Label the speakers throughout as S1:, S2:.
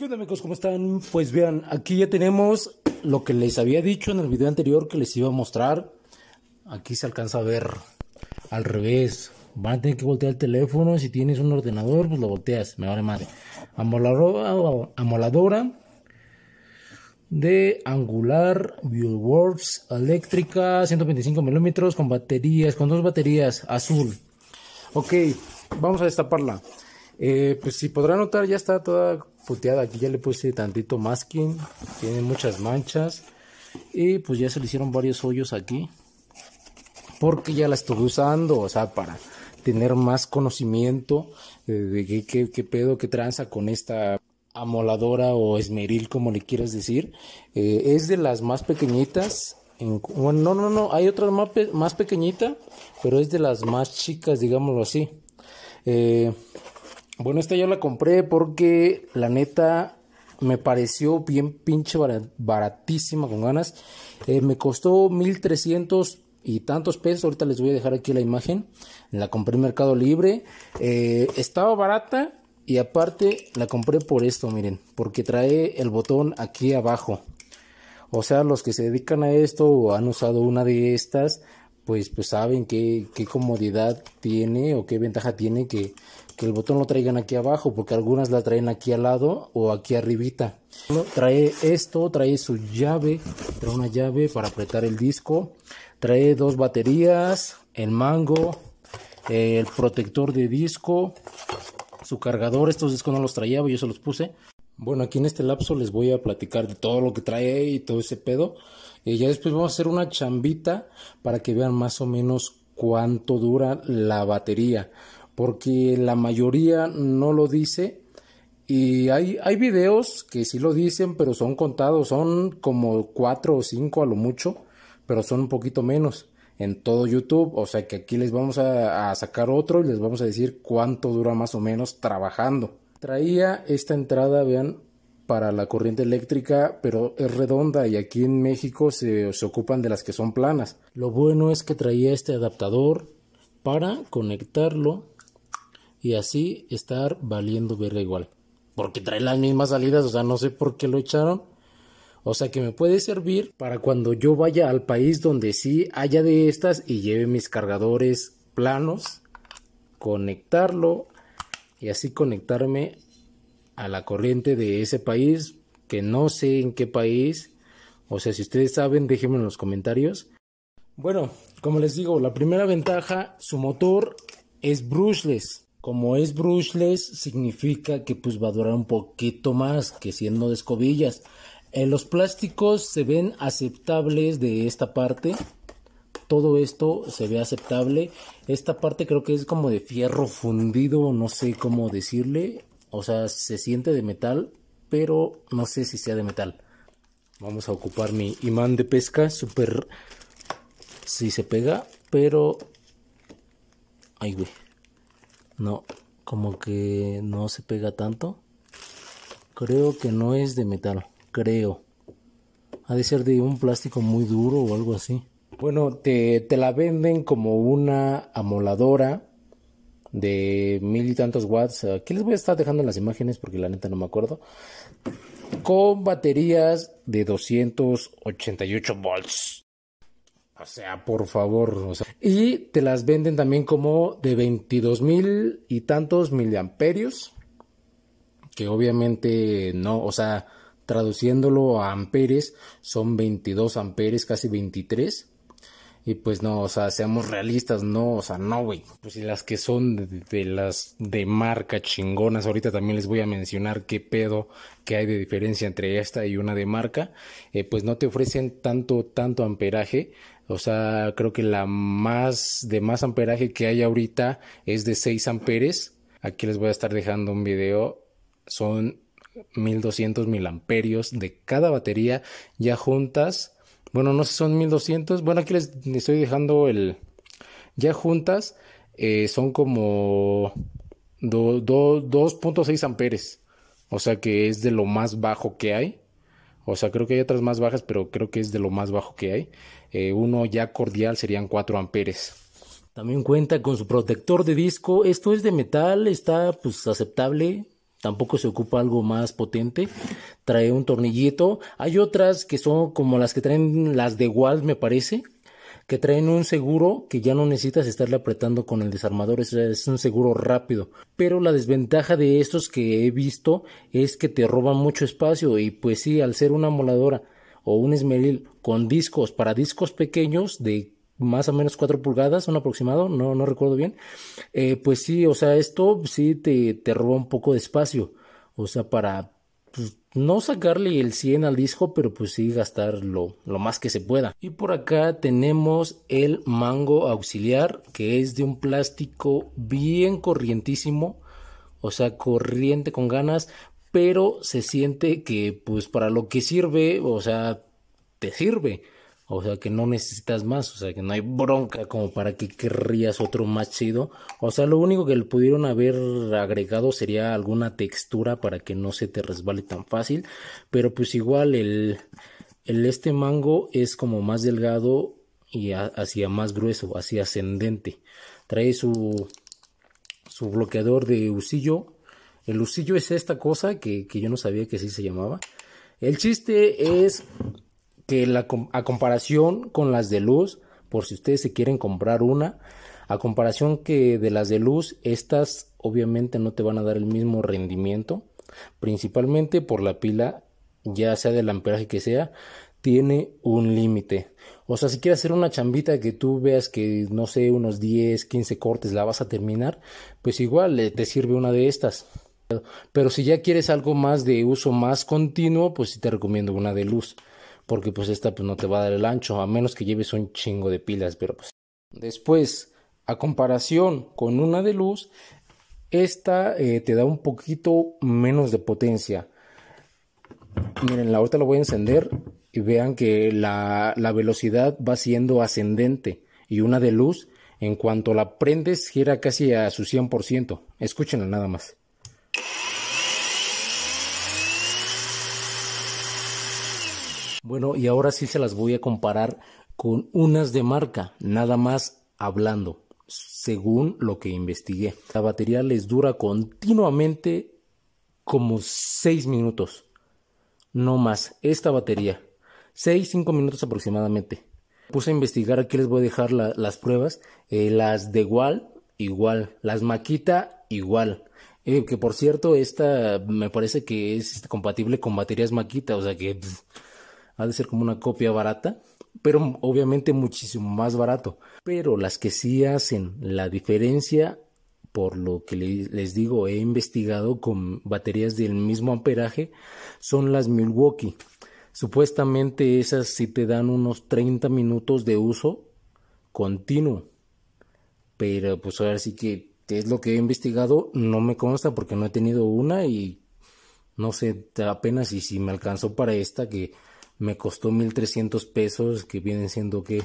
S1: ¿Qué onda, amigos? ¿Cómo están? Pues vean, aquí ya tenemos lo que les había dicho en el video anterior que les iba a mostrar. Aquí se alcanza a ver al revés. Van a tener que voltear el teléfono. Si tienes un ordenador, pues lo volteas. Me vale madre. Amoladora de Angular Buildworks eléctrica 125 milímetros con baterías, con dos baterías azul. Ok, vamos a destaparla. Pues si podrán notar, ya está toda puteada. Aquí ya le puse tantito masking, tiene muchas manchas y pues ya se le hicieron varios hoyos aquí porque ya la estuve usando, o sea, para tener más conocimiento de qué pedo, qué tranza con esta amoladora o esmeril, como le quieras decir. Es de las más pequeñitas. Bueno, no, hay otra más pequeñita, pero es de las más chicas, digámoslo así. Bueno, esta yo la compré porque la neta me pareció bien pinche baratísima, con ganas. Me costó 1,300 y tantos pesos. Ahorita les voy a dejar aquí la imagen. La compré en Mercado Libre. Estaba barata y aparte la compré por esto, miren, porque trae el botón aquí abajo. O sea, los que se dedican a esto o han usado una de estas, pues saben qué comodidad tiene o qué ventaja tiene que el botón lo traigan aquí abajo, porque algunas la traen aquí al lado o aquí arribita. Trae esto, trae su llave, trae una llave para apretar el disco, trae dos baterías, el mango, el protector de disco, su cargador. Estos discos no los traía, yo se los puse. Bueno, aquí en este lapso les voy a platicar de todo lo que trae y todo ese pedo. Ya después vamos a hacer una chambita para que vean más o menos cuánto dura la batería, porque la mayoría no lo dice. Y hay videos que sí lo dicen, pero son contados, son como 4 o 5 a lo mucho, pero son un poquito menos en todo YouTube. O sea que aquí les vamos a sacar otro y les vamos a decir cuánto dura más o menos trabajando. Traía esta entrada, vean, para la corriente eléctrica, pero es redonda y aquí en México se ocupan de las que son planas. Lo bueno es que traía este adaptador para conectarlo y así estar valiendo verga igual, porque trae las mismas salidas, o sea, no sé por qué lo echaron. O sea que me puede servir para cuando yo vaya al país donde sí haya de estas y lleve mis cargadores planos, conectarlo y así conectarme a la corriente de ese país, que no sé en qué país. O sea, si ustedes saben, déjenme en los comentarios. Bueno, como les digo, la primera ventaja, su motor es brushless. Como es brushless, significa que pues va a durar un poquito más que siendo de escobillas. Los plásticos se ven aceptables de esta parte. Todo esto se ve aceptable. Esta parte creo que es como de fierro fundido, no sé cómo decirle. O sea, se siente de metal, pero no sé si sea de metal. Vamos a ocupar mi imán de pesca, súper... Sí se pega, pero... Ay, güey. No, como que no se pega tanto. Creo que no es de metal, creo. Ha de ser de un plástico muy duro o algo así. Bueno, te la venden como una amoladora de 1,000 y tantos watts. Aquí les voy a estar dejando las imágenes porque la neta no me acuerdo. Con baterías de 288 volts. O sea, por favor. O sea, y te las venden también como de 22,000 y tantos miliamperios. Que obviamente no, o sea, traduciéndolo a amperes, son 22 amperes, casi 23. Y pues no, o sea, seamos realistas, no, o sea, no, güey. Pues si las que son de las de marca chingonas, ahorita también les voy a mencionar qué pedo que hay de diferencia entre esta y una de marca, pues no te ofrecen tanto amperaje. O sea, creo que la más amperaje que hay ahorita es de 6 amperes. Aquí les voy a estar dejando un video, son 1,200 miliamperios de cada batería ya juntas. Bueno, no sé si son 1,200. Bueno, aquí les estoy dejando el... Ya juntas son como 2.6 amperes. O sea que es de lo más bajo que hay. O sea, creo que hay otras más bajas, pero creo que es de lo más bajo que hay. Uno ya cordial serían 4 amperes. También cuenta con su protector de disco. Esto es de metal, está pues aceptable. tampoco se ocupa algo más potente. Trae un tornillito. Hay otras que son como las que traen las de Walt, me parece, que traen un seguro que ya no necesitas estarle apretando con el desarmador, es un seguro rápido. Pero la desventaja de estos que he visto es que te roban mucho espacio, y pues sí, al ser una moladora o un esmeril con discos para discos pequeños de más o menos 4 pulgadas, un aproximado, no recuerdo bien, pues sí, o sea, esto sí te roba un poco de espacio, o sea, para pues, no sacarle el 100 al disco, pero pues sí gastar lo más que se pueda. Y por acá tenemos el mango auxiliar, que es de un plástico bien corrientísimo, o sea, corriente con ganas, pero se siente que pues para lo que sirve, o sea, te sirve. O sea, que no necesitas más, o sea, que no hay bronca como para que querrías otro más chido. O sea, lo único que le pudieron haber agregado sería alguna textura para que no se te resbale tan fácil. Pero pues igual este mango es como más delgado y hacia más grueso, hacia ascendente. Trae su bloqueador de husillo. El husillo es esta cosa que yo no sabía que así se llamaba. El chiste es que a comparación con las de luz, por si ustedes se quieren comprar una, a comparación que de las de luz, estas obviamente no te van a dar el mismo rendimiento, principalmente por la pila, ya sea del amperaje que sea, tiene un límite. O sea, si quieres hacer una chambita que tú veas que, no sé, unos 10, 15 cortes la vas a terminar, pues igual te sirve una de estas. Pero si ya quieres algo más de uso más continuo, pues sí te recomiendo una de luz, porque pues esta pues no te va a dar el ancho, a menos que lleves un chingo de pilas, pero pues. Después, a comparación con una de luz, esta te da un poquito menos de potencia. Miren, ahorita lo voy a encender y vean que la velocidad va siendo ascendente, y una de luz, en cuanto la prendes, gira casi a su 100%. Escúchenla nada más. Bueno, y ahora sí se las voy a comparar con unas de marca, nada más hablando, según lo que investigué. La batería les dura continuamente como 6 minutos, no más, esta batería, 6-5 minutos aproximadamente. Puse a investigar, aquí les voy a dejar las pruebas, las de igual, las Makita igual. Que por cierto, esta me parece que es compatible con baterías Makita, o sea que ha de ser como una copia barata, pero obviamente muchísimo más barato. Pero las que sí hacen la diferencia, por lo que les digo, he investigado con baterías del mismo amperaje, son las Milwaukee. Supuestamente esas sí te dan unos 30 minutos de uso continuo, pero pues ahora sí que es lo que he investigado, no me consta porque no he tenido una y no sé apenas si me alcanzó para esta que me costó 1,300 pesos, que vienen siendo que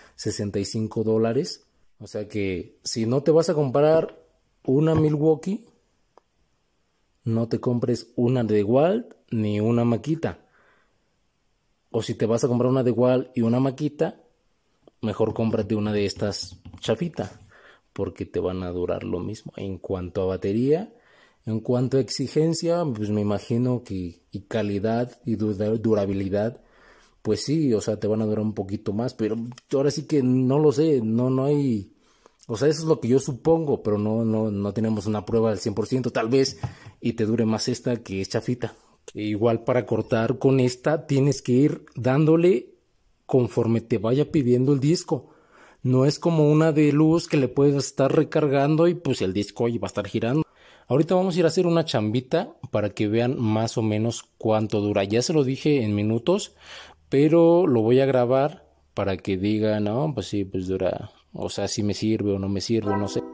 S1: $65. O sea que si no te vas a comprar una Milwaukee, no te compres una de Walt ni una Makita. O si te vas a comprar una de Walt y una Makita, mejor cómprate una de estas chafita, porque te van a durar lo mismo. En cuanto a batería, en cuanto a exigencia, pues me imagino que y calidad y durabilidad, pues sí, o sea, te van a durar un poquito más, pero ahora sí que no lo sé, no hay, o sea, eso es lo que yo supongo, pero no tenemos una prueba al 100%, tal vez, y te dure más esta que es chafita. E igual para cortar con esta tienes que ir dándole conforme te vaya pidiendo el disco. No es como una de luz que le puedes estar recargando y pues el disco ahí va a estar girando. Ahorita vamos a ir a hacer una chambita para que vean más o menos cuánto dura. Ya se lo dije en minutos, pero lo voy a grabar para que digan, no, pues sí, pues dura, o sea, si me sirve o no me sirve, no sé.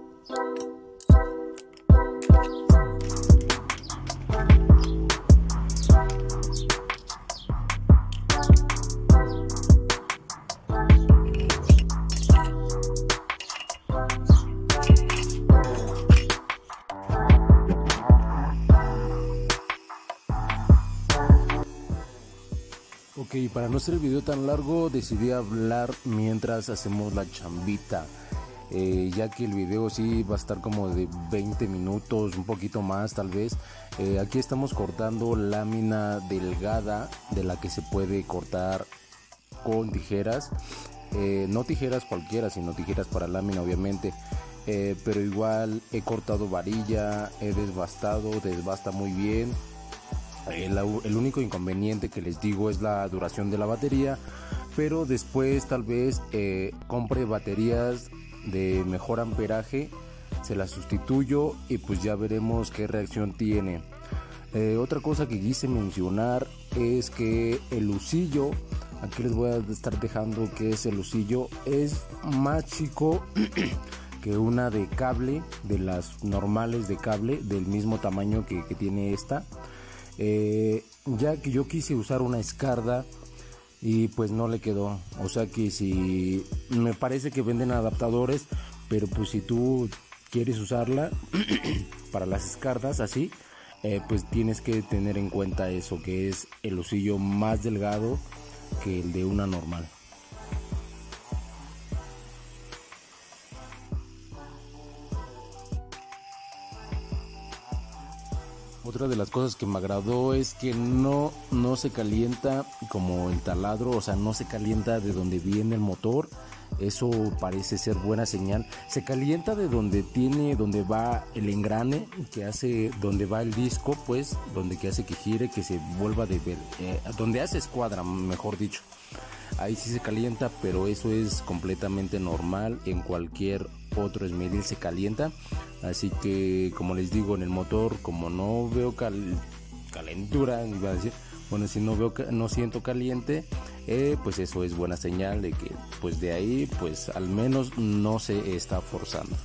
S1: Ok, para no hacer el video tan largo decidí hablar mientras hacemos la chambita. ya que el video sí va a estar como de 20 minutos, un poquito más tal vez. Aquí estamos cortando lámina delgada de la que se puede cortar con tijeras, no tijeras cualquiera, sino tijeras para lámina obviamente. Pero igual he cortado varilla, he desbastado, desbasta muy bien. El único inconveniente que les digo es la duración de la batería, pero después tal vez compre baterías de mejor amperaje, se las sustituyo y pues ya veremos qué reacción tiene. Otra cosa que quise mencionar es que el husillo, aquí les voy a estar dejando que es el husillo, es más chico que una de cable, de las normales de cable, del mismo tamaño que tiene esta. Ya que yo quise usar una escarda y pues no le quedó, o sea que si me parece que venden adaptadores, pero pues si tú quieres usarla para las escardas así, pues tienes que tener en cuenta eso, que es el husillo más delgado que el de una normal. Otra de las cosas que me agradó es que no se calienta como el taladro, o sea, no se calienta de donde viene el motor. Eso parece ser buena señal. Se calienta de donde va el engrane, que hace, donde va el disco, pues, donde que hace que gire, que se vuelva de ver, donde hace escuadra, mejor dicho. Ahí sí se calienta, pero eso es completamente normal. En cualquier otro esmeril se calienta. Así que, como les digo, en el motor, como no veo calentura, iba a decir, bueno, si no siento caliente, pues eso es buena señal de que, pues de ahí, pues al menos no se está forzando.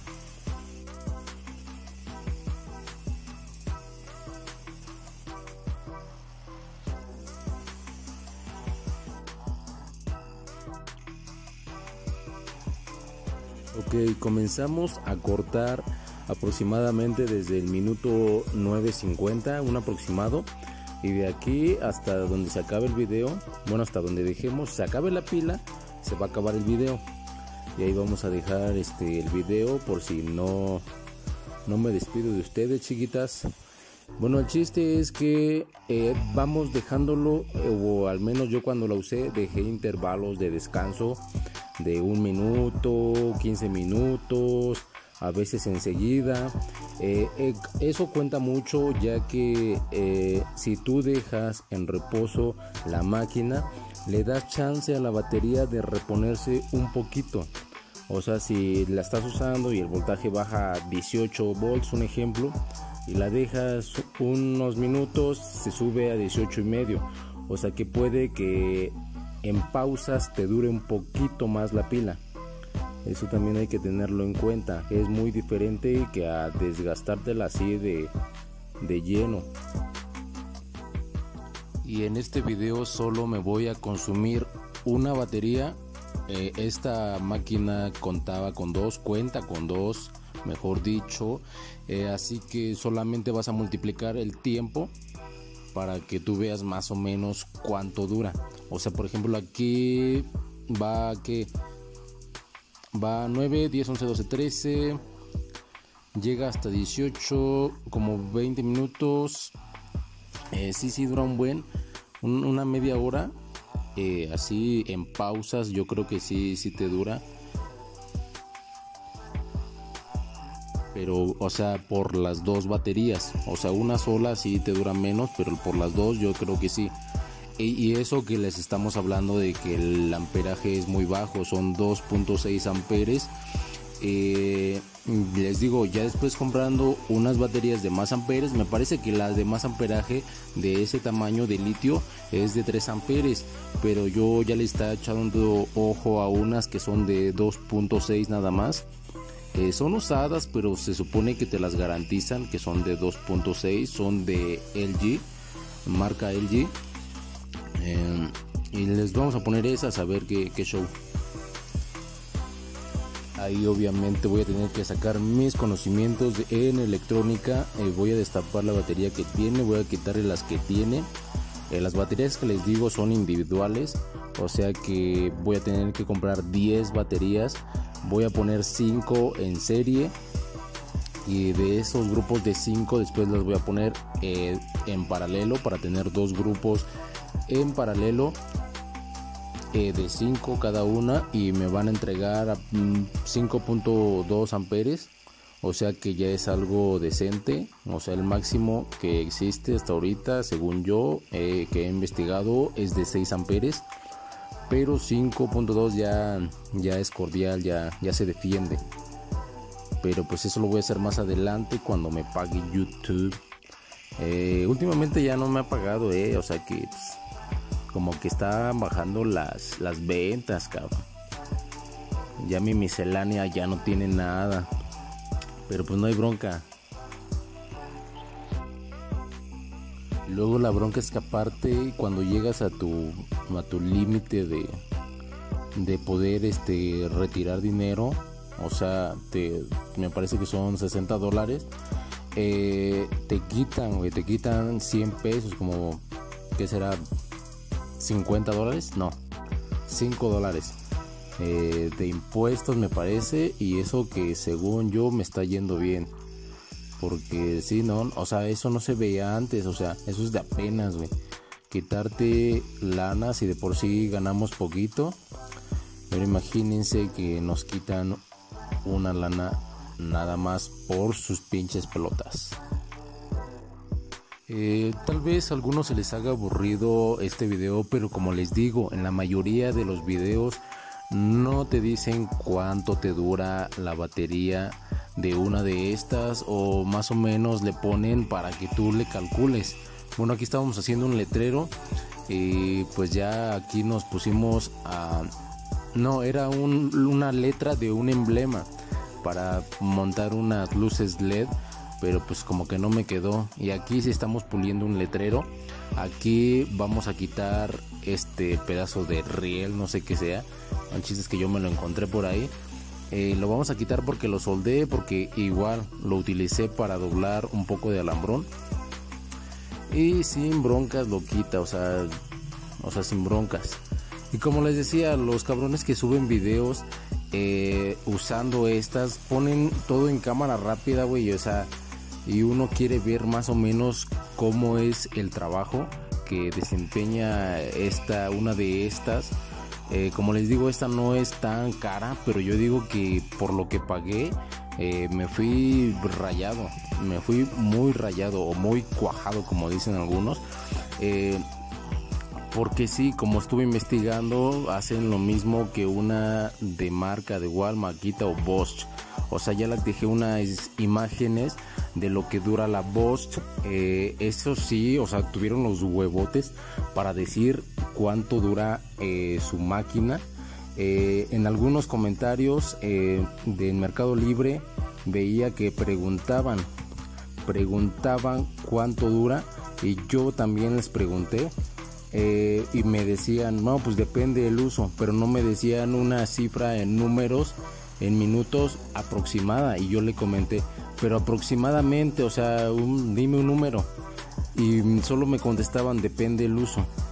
S1: Ok, comenzamos a cortar aproximadamente desde el minuto 9:50, un aproximado, y de aquí hasta donde se acabe el video, bueno, hasta donde dejemos, se acabe la pila, se va a acabar el video, y ahí vamos a dejar el video por si no me despido de ustedes, chiquitas. Bueno, el chiste es que vamos dejándolo, o al menos yo cuando la usé dejé intervalos de descanso de 1 minuto, 15 minutos, a veces enseguida. Eso cuenta mucho, ya que si tú dejas en reposo la máquina, le das chance a la batería de reponerse un poquito. O sea, si la estás usando y el voltaje baja a 18 volts, un ejemplo, y la dejas unos minutos, se sube a 18,5. O sea que puede que en pausas te dure un poquito más la pila. Eso también hay que tenerlo en cuenta. Es muy diferente que a desgastártela así de lleno. Y en este video solo me voy a consumir una batería. Esta máquina cuenta con dos, mejor dicho. Así que solamente vas a multiplicar el tiempo para que tú veas más o menos cuánto dura. O sea, por ejemplo, aquí va 9, 10, 11, 12, 13, llega hasta 18, como 20 minutos. Sí, dura una media hora. Así en pausas yo creo que sí te dura. Pero, o sea, por las dos baterías. O sea, una sola sí te dura menos, pero por las dos yo creo que sí. Y eso que les estamos hablando de que el amperaje es muy bajo, son 2.6 amperes. Les digo, ya después comprando unas baterías de más amperes, me parece que las de más amperaje de ese tamaño de litio es de 3 amperes, pero yo ya le estaba echando ojo a unas que son de 2.6 nada más. Son usadas, pero se supone que te las garantizan que son de 2.6, son de LG, marca LG. Y les vamos a poner esas a ver qué show. Ahí obviamente voy a tener que sacar mis conocimientos en electrónica. Voy a destapar la batería que tiene, voy a quitarle las que tiene. Las baterías que les digo son individuales, o sea que voy a tener que comprar 10 baterías voy a poner 5 en serie, y de esos grupos de 5 después los voy a poner en paralelo para tener 2 grupos en paralelo de 5 cada una, y me van a entregar 5.2 amperes, o sea que ya es algo decente. O sea, el máximo que existe hasta ahorita, según yo, que he investigado, es de 6 amperes, pero 5.2 ya es cordial, ya se defiende. Pero pues eso lo voy a hacer más adelante cuando me pague YouTube. Últimamente ya no me ha pagado, o sea que pues, como que están bajando las ventas, cabrón. Ya mi miscelánea ya no tiene nada, pero pues no hay bronca. Luego la bronca es que aparte, cuando llegas a tu límite de poder retirar dinero, o sea, me parece que son $60, te quitan 100 pesos, como, ¿qué será? $50, no, $5 de impuestos, me parece. Y eso que según yo me está yendo bien, porque si no, o sea, eso no se veía antes. O sea, eso es de apenas, güey, quitarte lanas, y de por sí ganamos poquito. Pero imagínense que nos quitan una lana nada más por sus pinches pelotas. Tal vez a algunos se les haga aburrido este video, pero como les digo, en la mayoría de los videos no te dicen cuánto te dura la batería de una de estas, o más o menos le ponen para que tú le calcules. Bueno, aquí estábamos haciendo un letrero, y pues ya aquí nos pusimos a... No, era una letra de un emblema para montar unas luces LED, pero pues como que no me quedó. Y aquí sí estamos puliendo un letrero. Aquí vamos a quitar este pedazo de riel, no sé qué sea. El chiste es que yo me lo encontré por ahí. Lo vamos a quitar porque lo soldé, porque igual lo utilicé para doblar un poco de alambrón. Y sin broncas lo quita, o sea sin broncas. Y como les decía, los cabrones que suben videos usando estas, ponen todo en cámara rápida, güey. O sea, y uno quiere ver más o menos cómo es el trabajo que desempeña una de estas. Como les digo, esta no es tan cara, pero yo digo que por lo que pagué, me fui rayado. Me fui muy rayado, o muy cuajado, como dicen algunos. Porque sí, como estuve investigando, hacen lo mismo que una de marca de Walmart, Makita o Bosch. O sea, ya les dejé unas imágenes de lo que dura la Bosch. Eso sí, o sea, tuvieron los huevotes para decir cuánto dura su máquina. En algunos comentarios del Mercado Libre veía que preguntaban cuánto dura, y yo también les pregunté. Y me decían, no, pues depende del uso, pero no me decían una cifra en números, en minutos aproximada. Y yo le comenté, pero aproximadamente, o sea, dime un número. Y solo me contestaban, depende del uso.